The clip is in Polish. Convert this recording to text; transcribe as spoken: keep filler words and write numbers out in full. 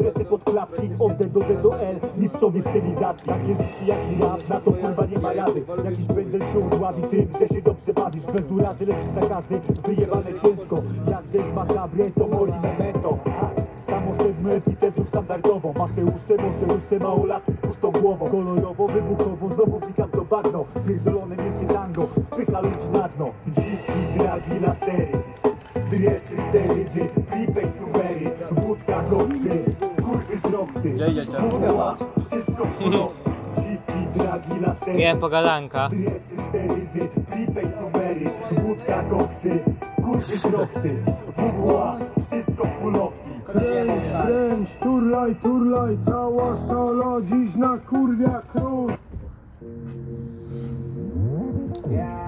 presję pod klapki, od D do D do L, mistrzowie stylizacji. Jak jest ci jaki rap, na to kurwa nie ma rady. Jakiś pędzel się udławi tym, że się dobrze bawisz. Bez urazy leci zakazy, wyjebane ciężko. Jak des makabre, to moi memento. Samo sedmy epitetów standardowo. Mateusze, może ruszę małolatki z pustą głową. Kolorowo, wybuchowo, znowu wnikam to bagno. Pierdolone miejskie tango, spycha ludzi na dno. Dziki, dragi, lasery, dresy, sterydy, flipek, numery, wódka, koksy, kurwy z roksy. Buła, wszystko w nocy. Dziki, dragi, lasery, miałem pogadanka. dresy, sterydy, flipek, numery, wódka, koksy, kurwy z roksy. Buła, wszystko w nocy. Kręć, kręć, turlaj, turlaj, cała sala dziś na kurwia król. Yeah.